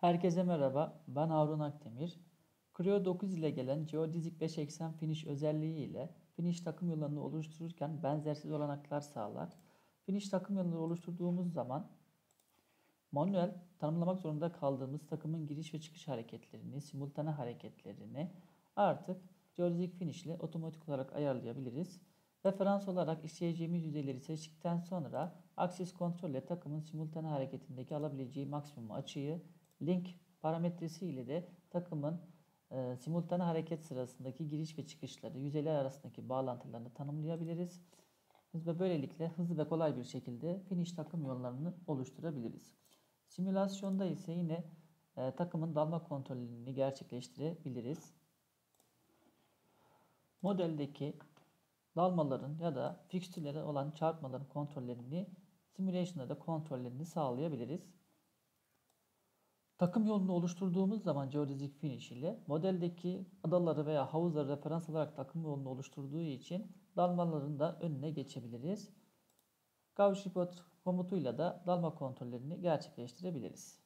Herkese merhaba, ben Harun Akdemir. Creo 9 ile gelen Geodesic 5 eksen finish özelliği ile finish takım yollarını oluştururken benzersiz olanaklar sağlar. Finish takım yolları oluşturduğumuz zaman manuel tanımlamak zorunda kaldığımız takımın giriş ve çıkış hareketlerini, simultane hareketlerini artık Geodesic finish ile otomatik olarak ayarlayabiliriz. Referans olarak isteyeceğimiz yüzeyleri seçtikten sonra aksis kontrol ile takımın simultane hareketindeki alabileceği maksimum açıyı link parametresi ile de takımın simultane hareket sırasındaki giriş ve çıkışları, yüzeyler arasındaki bağlantılarını tanımlayabiliriz. Ve böylelikle hızlı ve kolay bir şekilde finish takım yollarını oluşturabiliriz. Simülasyonda ise yine takımın dalma kontrolünü gerçekleştirebiliriz. Modeldeki dalmaların ya da fikstürlere olan çarpmaların kontrollerini simülasyonda da kontrollerini sağlayabiliriz. Takım yolunu oluşturduğumuz zaman Geodesic Finish ile modeldeki adaları veya havuzları referans alarak takım yolunu oluşturduğu için dalmaların da önüne geçebiliriz. Gauss Report komutuyla da dalma kontrollerini gerçekleştirebiliriz.